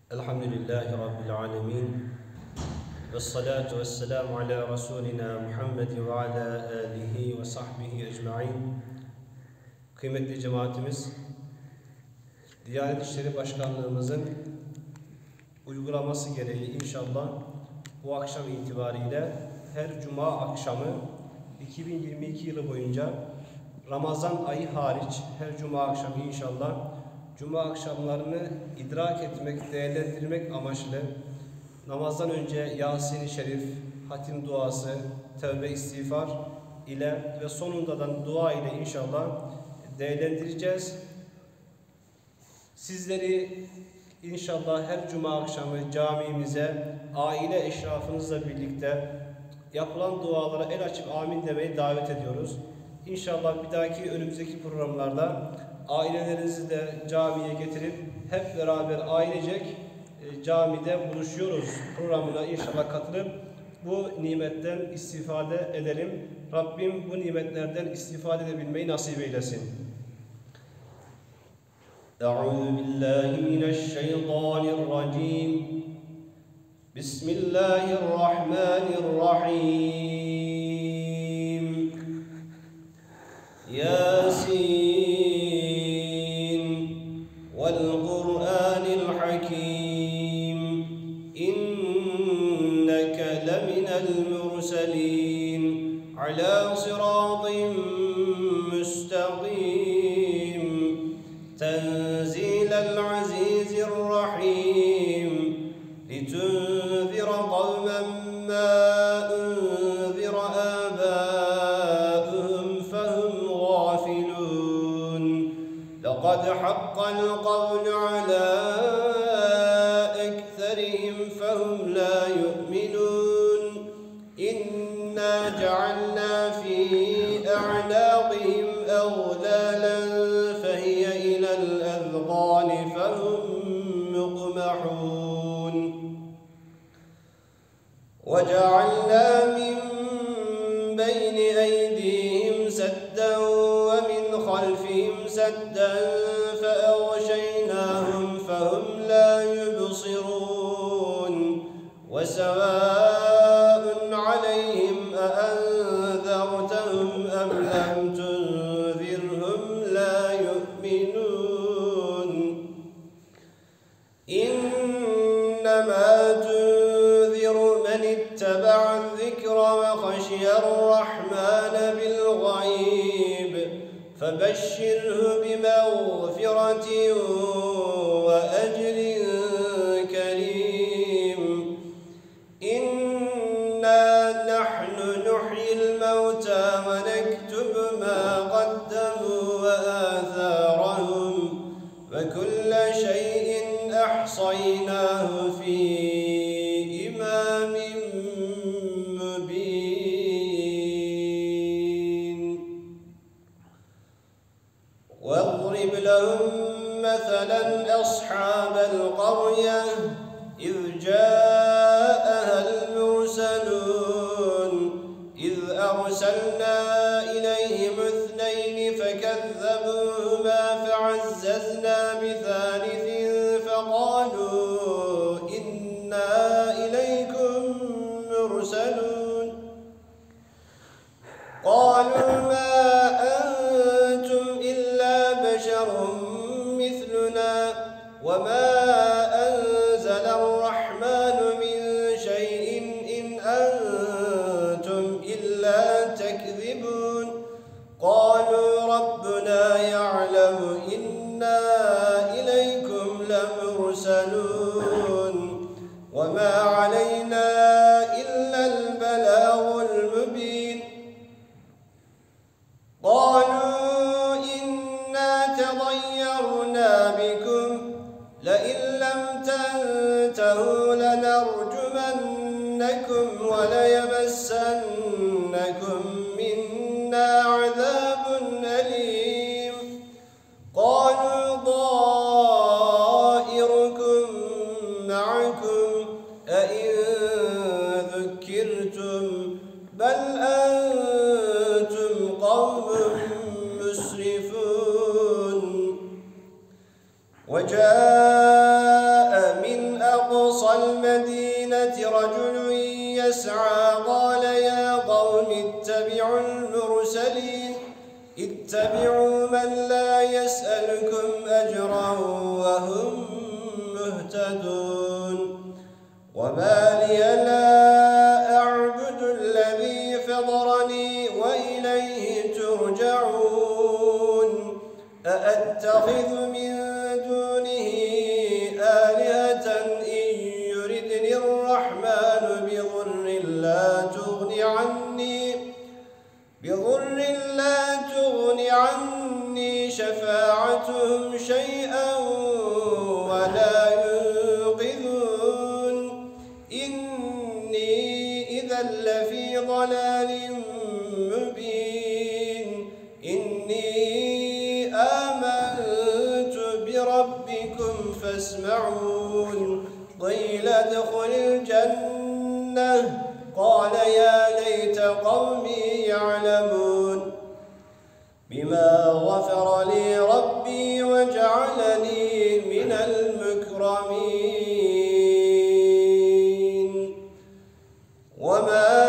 Elhamdülillahi Rabbil alemin. Vessalatu vesselamu ala Resulina Muhammed ve ala alihi ve sahbihi ecmain. Kıymetli cemaatimiz, Diyanet İşleri Başkanlığımızın uygulaması gereği inşallah bu akşam itibariyle her cuma akşamı 2022 yılı boyunca Ramazan ayı hariç her cuma akşamı inşallah cuma akşamlarını idrak etmek, değerlendirmek amaçlı namazdan önce Yasin-i Şerif, hatim duası, tevbe istiğfar ile ve sonunda da dua ile inşallah değerlendireceğiz. Sizleri inşallah her cuma akşamı camimize, aile eşrafınızla birlikte yapılan dualara el açıp amin demeyi davet ediyoruz. İnşallah bir dahaki önümüzdeki programlarda ailelerinizi de camiye getirip hep beraber ailecek camide buluşuyoruz programına inşallah katılıp bu nimetten istifade edelim. Rabbim bu nimetlerden istifade edebilmeyi nasip eylesin. Euzubillahimineşşeytanirracim. Bismillahirrahmanirrahim. Yasin والقرآن الحكيم إنك لمن المرسلين على صراط مستقيم تنزيل العزيز الرحيم لتنذر قوما ما أنذر آباؤهم فهم غافلون لقد حق القول على أكثرهم فهم لا يؤمنون إنا جعلنا في أعناقهم أغلالا فهي إلى الأذقان فهم مقمحون وجعلنا من بين أيديهم سدا ومن خلفهم سدا فأغشيناهم فهم لا يبصرون وسواء عليهم أأنذرتهم أم لم تنذرهم لا يؤمنون إنما تنذر من اتبع الذكر وخشي الرحمن بالغيب فبشره بمغفرة وأجر كريم إنا نحن نحيي الموتى ونكتب ما قدموا وآثارهم وكل شيء أحصيناه في إمام مبين واضرب لهم مثلا أصحاب القرية إذ جاءها المرسلون إذ أرسلنا إليهم اثنين فكذبوهما فعززنا بثالث فقالوا إنا إليكم مرسلون قالوا ما أنتم إلا بشر مثلنا وما أنزل الرحمن من شيء إن أنتم إلا تكذبون قالوا ربنا يعلم إنا إليكم لمرسلون وما علينا إلا البلاغ المبين قالوا إنا تطيرنا بكم لئن لم تنتهوا لنرجمنكم وليمسنكم منا عذاب أليم قالوا طائركم معكم أئن ذكرتم بل أنتم قوم مسرفون وجاء من أقصى المدينة رجل يسعى قال يا قوم اتبعوا المرسلين اتبعوا من لا يسألكم أجرا وهم مهتدون وما لي لا أعبد الذي فطرني وإليه ترجعون أأتخذ من دونه آلهة إن يردني الرحمن بضر لا تغن عني شفاعتهم شيئا ولا ينقذون إني إذا لفي ضلال مبين إني آمنت بربكم فاسمعون قيل ادخل الجنة قال يا ليت قومي يعلمون بما غفر لي ربي وجعلني من المكرمين وما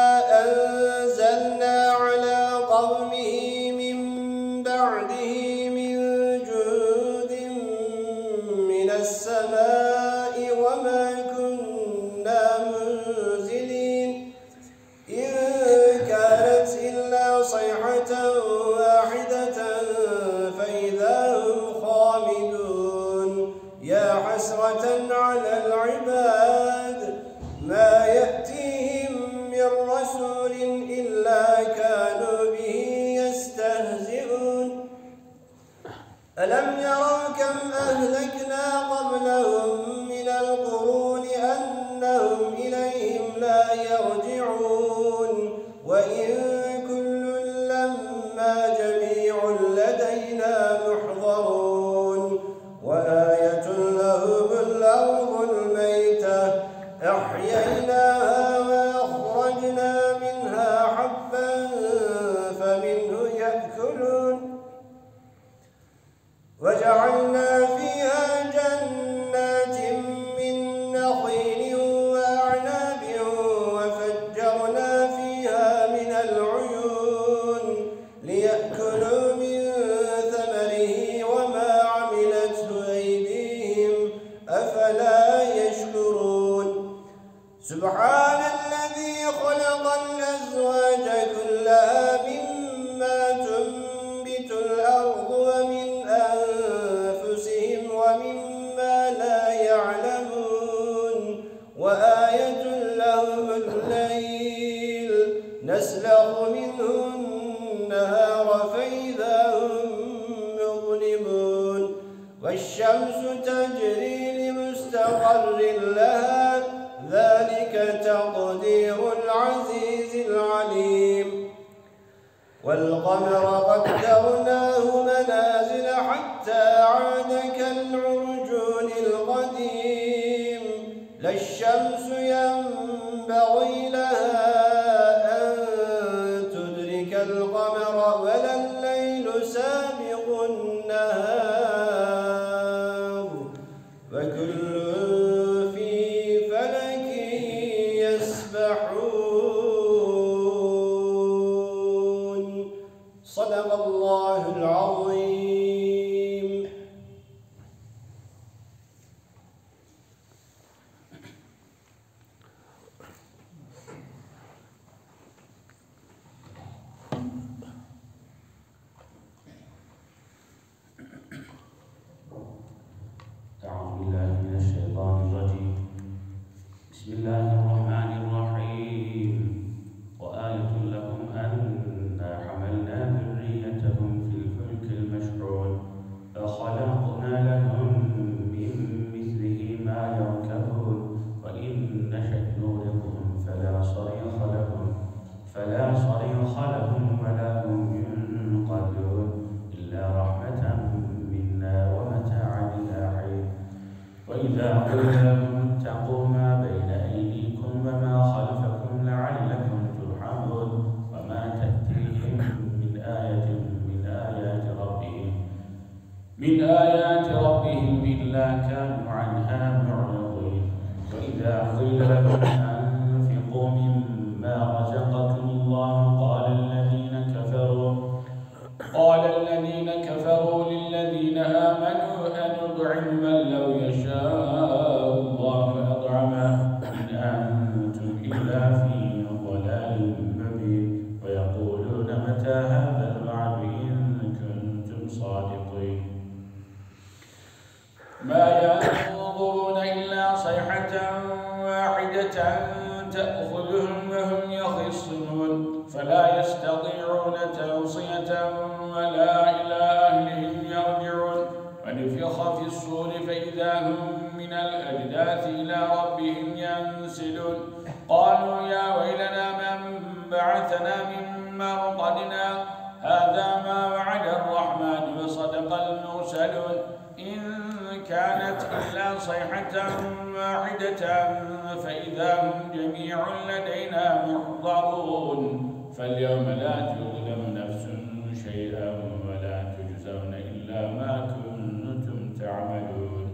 أنزلنا على قومه من بعده من جند من السماء وما كنا منزلين إن كانت إلا صيحة واحدة فإذا هم خامدون يا حسرة على العباد ما يأتيهم من رسول إلا كانوا به يستهزئون ألم يروا كم أهلكنا قبلهم من القرون أنهم إليهم لا يرجعون وإن كل لما جميع لدينا محضرون وآية لهم الأرض الميتة أحييناها وأخرجنا منها حبا فمنه يأكلون وجعلنا فيها جنات من نخيل وأعناب وفجرنا فيها من العيون ليأكلوا من ثمره وما عملته أيديهم أفلا يشكرون سبحان الذي خلق الأزواج كلها مما تنبت الأرض ومن أنفسهم ومما لا يعلمون وآية لهم الليل نسلخ منه النهار فإذا هم مظلمون والشمس تجري لمستقر لها ذلك تقدير العزيز العليم والقمر قدرناه منازل حتى عاد كالعرجون القديم لا الشمس ينبغي لها أن تدرك القمر ولا الليل سابق النهار وكل في فلك يسبحون صدق الله العظيم. أعوذ بالله من الشيطان الرجيم بسم الله الرحمن الرحيم وآية لهم أنا حملنا ذريتهم في الفلك المشحون فخلقنا لهم من مثله ما يركبون وإن نشأ نغرقهم فلا صريخ لهم ولا هم ينقذون إلا رحمة منا ومتاعا إلى حين وإذا قلنا لهم اتقوا ما بين أيديكم وما خلفكم لعلكم ترحمون وما تأتيهم من آية من آيات ربهم إلا كانوا عنها معرضين وإذا قيل لهم أنفقوا مما رزقكم الله قال الذين كفروا للذين آمنوا أنطعم من لو يشاء الله أطعمه إن أنتم إلا في ضلال مبين ويقولون متى هذا الوعد إن كنتم صادقين ما ينظرون إلا صيحة واحدة تأخذهم وهم يخصمون فلا يستطيعون توصية ولا إلى أهلهم يرجعون ونفخ في الصور فإذا هم من الأجداث إلى ربهم ينسلون قالوا يا ويلنا من بعثنا من مرقدنا هذا ما وعد الرحمن وصدق المرسلون إن كانت إلا صيحة واحدة فإذا هم جميع لدينا محضرون فاليوم لا تظلم نفس شيئا ولا تجزون إلا ما كنتم تعملون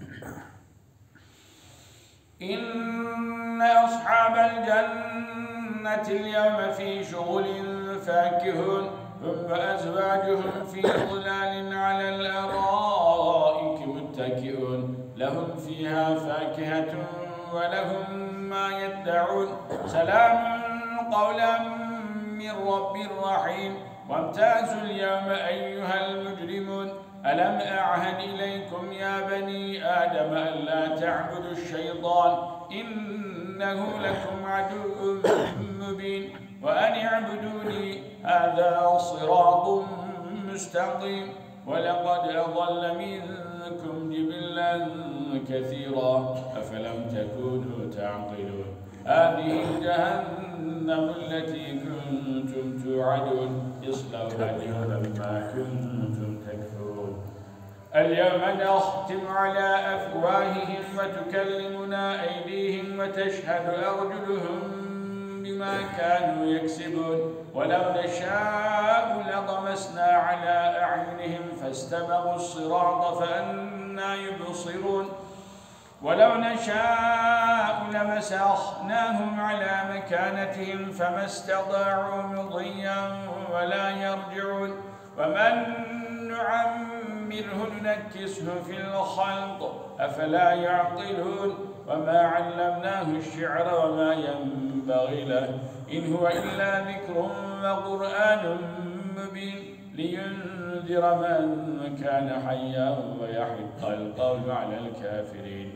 إن أصحاب الجنة اليوم في شغل فاكهون هم وأزواجهم في ظلال على الأرائك متكئون لهم فيها فاكهة ولهم ما يدعون سلام قولا من رب رحيم وامتازوا اليوم أيها المجرمون ألم أعهد إليكم يا بني آدم ألا تعبدوا الشيطان إنه لكم عدو مبين وأن اعبدوني هذا صراط مستقيم ولقد أضل منكم جبلا كثيرا أفلم تكونوا تعقلون هذه جهنم التي كنتم توعدون اصلوها اليوم بما كنتم تكفرون اليوم نختم على أفواههم وتكلمنا أيديهم وتشهد أرجلهم بما كانوا يكسبون ولو نشاء لطمسنا على أعينهم فاستبقوا الصراط فأنى يبصرون ولو نشاء لمسخناهم على مكانتهم فما استطاعوا مضيا ولا يرجعون ومن نعمره ننكسه في الخلق أفلا يعقلون وما علمناه الشعر وما ينبغي له إن هو إلا ذكر وقرآن مبين لينذر من كان حيا ويحق القول على الكافرين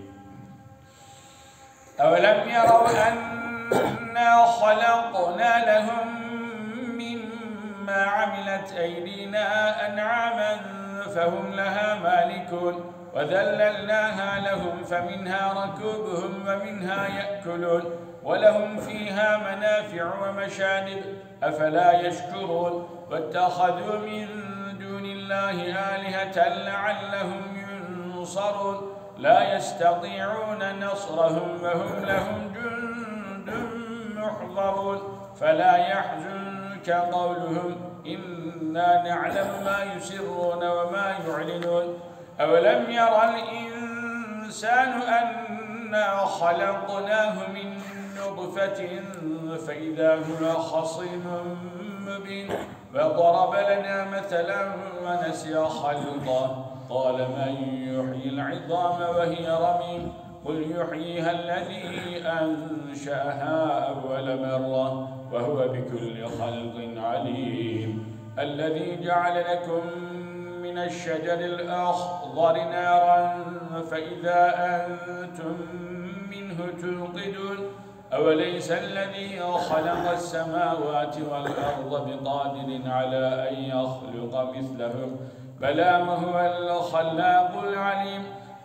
أولم يروا أنا خلقنا لهم مما عملت أيدينا أنعاما فهم لها مالكون وذللناها لهم فمنها ركوبهم ومنها يأكلون ولهم فيها منافع ومشارب أفلا يشكرون واتخذوا من دون الله آلهة لعلهم ينصرون لا يستطيعون نصرهم وهم لهم جند محضرون فلا يحزنك قولهم إنا نعلم ما يسرون وما يعلنون أولم يرى الإنسان أنا خلقناه من نطفة فإذا هو خصيم مبين وضرب لنا مثلا ونسي خلقه قال من يحيي العظام وهي رميم قل يحييها الذي أنشأها أول مرة وهو بكل خلق عليم الذي جعل لكم من الشجر الأخضر نارا فإذا أنتم منه توقدون أوليس الذي خلق السماوات والأرض بقادر على أن يخلق مثلهم بلى وهو الخلاق العليم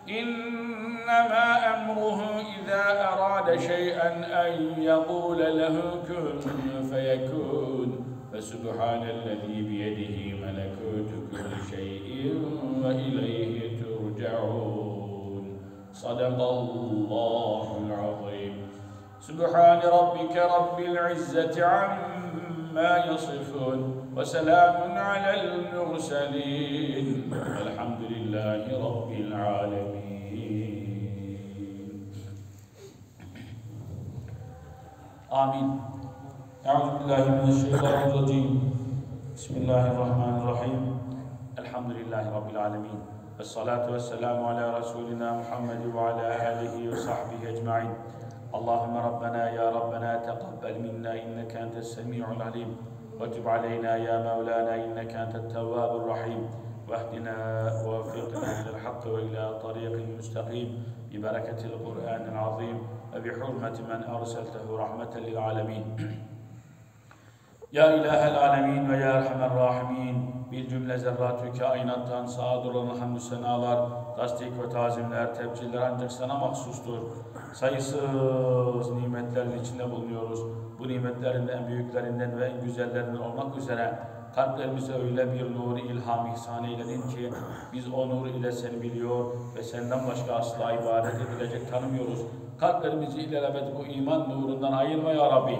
إنما أمره إذا أراد شيئا أن يقول له كن فيكون فسبحان الذي بيده ملكوت كل شيء وإليه ترجعون صدق الله العظيم سبحان ربك رب العزة عما يصفون وسلام على المرسلين والحمد لله رب العالمين Amin. Euzubillahimineşşeytanirracim. Bismillahirrahmanirrahim. Elhamdülillahi Rabbil alemin. Vessalatu vesselamu ala Resulina Muhammed ve ala alihi ve sahbihi ecma'in. Allahümme Rabbena ya Rabbena teqabbel minna inneke entes semi'ul alim. Ve tub aleyna ya Mevlana inneke entet tevvabur rahim. Vehdina ve veffiqna ilel hakkı ve ila tariqin müstakim. Bibereketil Kur'anil azim ve bihurmeti men erseltehu rahmeten lil alemin. Ya ilahel alemin ve ya erhamer rahimin. Bir cümle zerratü kainattan sadır olan hamdü senalar, tasdik ve tazimler, tebciller ancak sana mahsustur. Sayısız nimetlerin içinde bulunuyoruz. Bu nimetlerin en büyüklerinden ve en güzellerinden olmak üzere kalplerimize öyle bir nur ilham ihsan eyledin ki biz o nur ile seni biliyor ve senden başka asla ibadet edilecek tanımıyoruz. Kalplerimizi ilelebet bu iman nurundan ayırma ya Rabbi.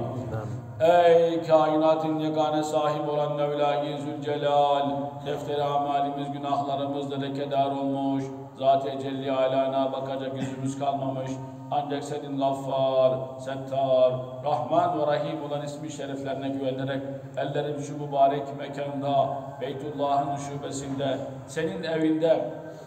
Ey kainatın yegane sahip olan Mevla-i Zülcelal, defteri amalimiz, günahlarımızla lekedar olmuş, Zat-ı Celli alana bakacak yüzümüz kalmamış. Ancak senin Gaffar, Settar, Rahman ve Rahim olan ismi şeriflerine güvenerek ellerim şu mübarek mekanda, Beytullah'ın şubesinde, senin evinde,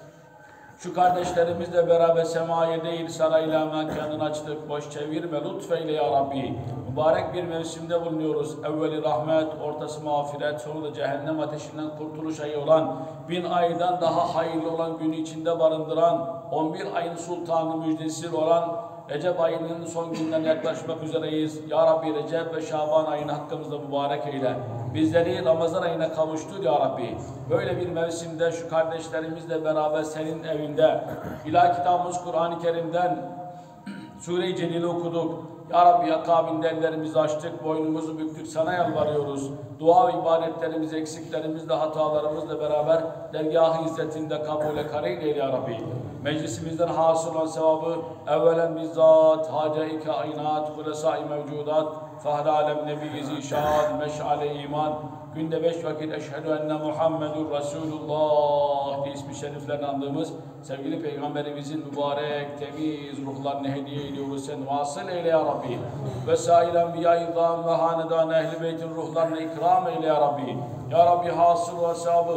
şu kardeşlerimizle beraber semaya değil sarayla mekanını açtık, boş çevirme, lütfeyle ya Rabbi. Mübarek bir mevsimde bulunuyoruz. Evveli rahmet, ortası mağfiret, sonu da cehennem ateşinden kurtuluş ayı olan, 1000 aydan daha hayırlı olan günü içinde barındıran, 11 ayın sultanı müjdesi olan Recep ayının son günden yaklaşmak üzereyiz. Ya Rabbi Recep ve Şaban ayını hakkımızda mübarek eyle. Bizleri Ramazan ayına kavuştur ya Rabbi. Böyle bir mevsimde şu kardeşlerimizle beraber senin evinde ilahi kitabımız Kur'an-ı Kerim'den Sure-i Celil'i okuduk. Ya Rabbi akabinde ellerimizi açtık, boynumuzu büktük, sana yalvarıyoruz. Dua ve ibadetlerimizi, eksiklerimizle, hatalarımızla beraber dergâh-ı izzetinde kabule kareyn eyle ya Rabbi. Meclisimizden hasıl olan sevabı evvelen bizzat, hace-i kainat, hulesâ-i mevcudat, fahd alem nebi-i zişan, meş'ale iman, günde 5 vakit eşhedü enne Muhammedur Resulullah diye ismi şeriflerini andığımız sevgili Peygamberimizin mübarek, temiz ruhlarını hediye ediyoruz. Sen vasıl eyle ya Rabbi. Vesaire enbiya-i zâm ve hanedan ehl-i beytin ruhlarını ikram eyle ya Rabbi. Ya Rabbi hasıl ve sahabı.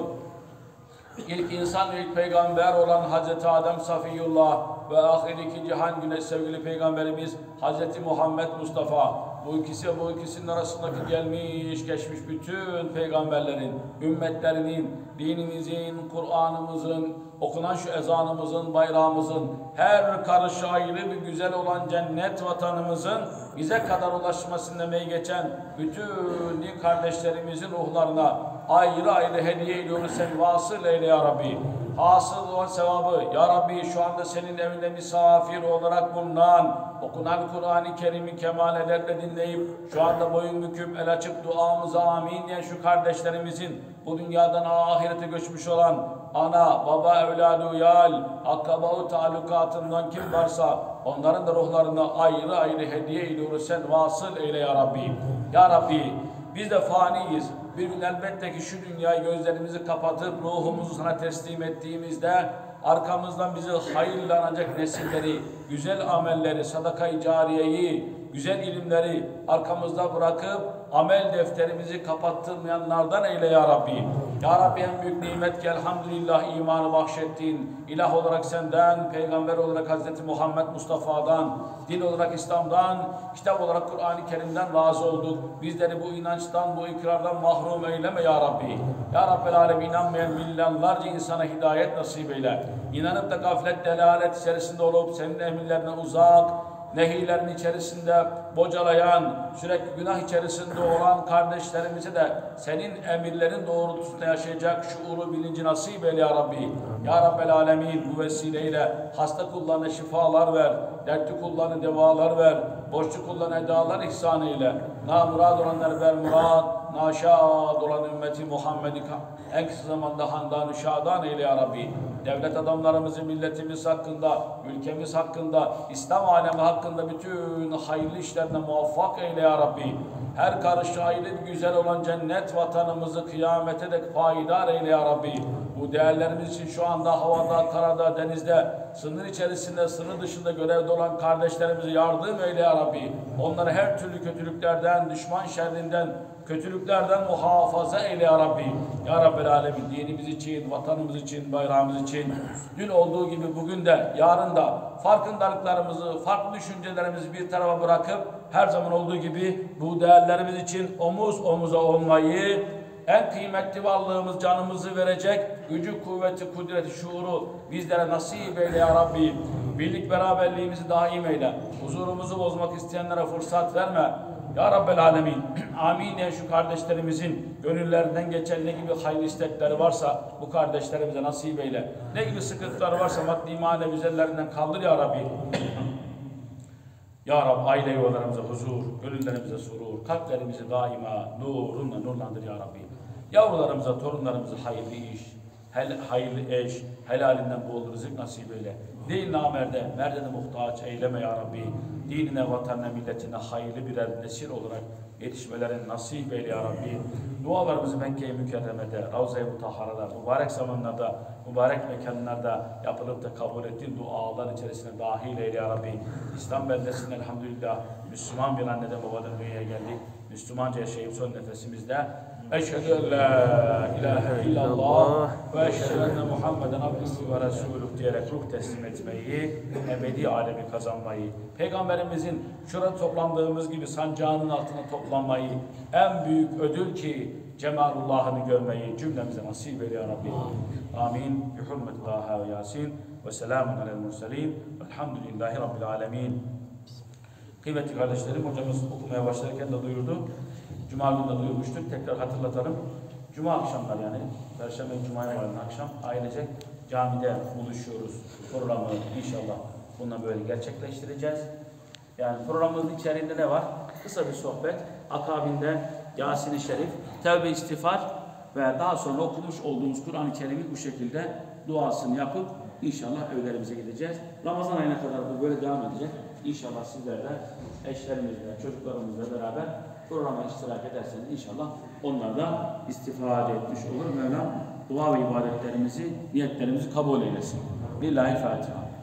İlk insan ve ilk peygamber olan Hazreti Adem Safiyullah ve ahiriki cihan güneş sevgili peygamberimiz Hazreti Muhammed Mustafa. Bu ikisinin arasındaki gelmiş geçmiş bütün peygamberlerin, ümmetlerinin, dinimizin, Kur'an'ımızın, okunan şu ezanımızın, bayrağımızın, her karışı ayrı bir güzel olan cennet vatanımızın bize kadar ulaşmasını emeği geçen bütün din kardeşlerimizin ruhlarına ayrı ayrı hediye ediyoruz. Sen vasıl eyle ya Rabbi. Hasıl olan sevabı ya Rabbi şu anda senin evinde misafir olarak bulunan, okunan Kur'an-ı Kerim'i kemal ederle dinleyip şu anda boyun büküp el açıp duamıza amin diyen şu kardeşlerimizin bu dünyadan ahirete göçmüş olan ana, baba, evladı, uyal, akraba-u talukatından kim varsa onların da ruhlarına ayrı ayrı hediye ediyoruz. Sen vasıl eyle ya Rabbi. Ya Rabbi biz de faniyiz. Bir gün elbette ki şu dünyayı gözlerimizi kapatıp ruhumuzu sana teslim ettiğimizde arkamızdan bizi hayırlanacak nesilleri, güzel amelleri, sadaka-i cariyeyi, güzel ilimleri arkamızda bırakıp amel defterimizi kapattırmayanlardan eyle ya Rabbi. Ya Rabbi en büyük nimet ki elhamdülillah imanı bahşettin. İlah olarak senden, peygamber olarak Hazreti Muhammed Mustafa'dan, din olarak İslam'dan, kitap olarak Kur'an-ı Kerim'den razı olduk. Bizleri bu inançtan, bu ikrardan mahrum eyleme ya Rabbi. Ya Rabbel Alem inanmayan milyonlarca insana hidayet nasip eyle. İnanıp da gaflet, delalet içerisinde olup senin emirlerine uzak, nehilerin içerisinde bocalayan, sürekli günah içerisinde olan kardeşlerimize de senin emirlerin doğrultusunda yaşayacak şuuru, bilinci nasip eyle ya Rabbi. Ya Rabbel Alemin bu vesileyle hasta kullarına şifalar ver, dertli kullarına devalar ver, borçlu kullarına edalar ihsan eyle. Namurad olanlar ver murad, naşad olan ümmeti Muhammed'i en kısa zamanda handan-ı şadan eyle ya Rabbi. Devlet adamlarımızı, milletimiz hakkında, ülkemiz hakkında, İslam alemi hakkında bütün hayırlı işlerine muvaffak eyle ya Rabbi. Her karış ayrı güzel olan cennet vatanımızı kıyamete dek payidar eyle ya Rabbi. Bu değerlerimiz için şu anda havada, karada, denizde, sınır içerisinde, sınır dışında görevde olan kardeşlerimize yardım eyle ya Rabbi. Onları her türlü kötülüklerden, düşman şerrinden, kötülüklerden muhafaza eyle ya Rabbi. Ya Rabbel Alemin, dinimiz için, vatanımız için, bayrağımız için, dün olduğu gibi bugün de, yarın da farkındalıklarımızı, farklı düşüncelerimizi bir tarafa bırakıp, her zaman olduğu gibi bu değerlerimiz için omuz omuza olmayı, en kıymetli varlığımız canımızı verecek, gücü, kuvveti, kudreti, şuuru bizlere nasip eyle ya Rabbi. Birlik beraberliğimizi daim eyle. Huzurumuzu bozmak isteyenlere fırsat verme. Ya Rabbel Alemin. Amin diye şu kardeşlerimizin gönüllerinden geçen ne gibi hayırlı istekleri varsa bu kardeşlerimize nasip eyle. Ne gibi sıkıntıları varsa maddi manevi üzerlerinden kaldır ya Rabbi. Ya Rabbi aile yuvalarımıza huzur, gönüllerimize surur, kalplerimizi daima nurunla nurlandır ya Rabbi. Yavrularımıza, torunlarımıza hayırlı iş, hayırlı eş, helalinden bol rızık nasip eyle. Değil namerde, merdene muhtaç eyleme ya Rabbi. Dinine, vatanına, milletine hayırlı birer nesil olarak yetişmelerin nasip eyle ya Rabbi. Dualarımızı Mekke-i Mükerreme'de, Ravza-i Mutahhara'da, mübarek zamanlarda, mübarek mekanlarda yapılıp da kabul ettiğin dualar içerisine dahil eyle ya Rabbi. İslam beldesinde elhamdülillah Müslüman bir anneden babadan dünyaya geldik. Müslümanca yaşayıp son nefesimizde Eşhedü en la ilahe illallah ve eşhedü enne Muhammeden abdühü ve resulüh diyerek ruh teslim etmeyi, ebedi alemi kazanmayı, Peygamberimizin şurada toplandığımız gibi sancağının altına toplanmayı, en büyük ödül ki cemalullah'ını görmeyi cümlemize nasip eyle ya Rabbi. Amin. Bi hurmeti Taha ve Yasin ve selamun alel murselin velhamdülillahi rabbil alemin. Kıymetli kardeşlerim, hocamız okumaya başlarken de duyurdu. Cuma günü de duyurmuştuk. Tekrar hatırlatalım. Cuma akşamlar yani. Perşembe Cuma'ya varan akşam ailecek camide buluşuyoruz. Programı inşallah bununla böyle gerçekleştireceğiz. Yani programımızın içeriğinde ne var? Kısa bir sohbet. Akabinde Yasin-i Şerif, Tevbe istiğfar ve daha sonra okumuş olduğumuz Kur'an-ı Kerim'in bu şekilde duasını yapıp inşallah evlerimize gideceğiz. Ramazan ayına kadar bu böyle devam edecek. İnşallah sizler de eşlerimizle, çocuklarımızla beraber programa iştirak ederseniz inşallah onlar da istifade etmiş olur. Mevlam dua ve ibadetlerimizi, niyetlerimizi kabul eylesin. Billahi Fatiha.